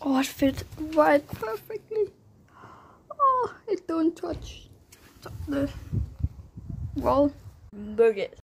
Oh, it fits right perfectly. Oh, it don't touch the wall. Look it.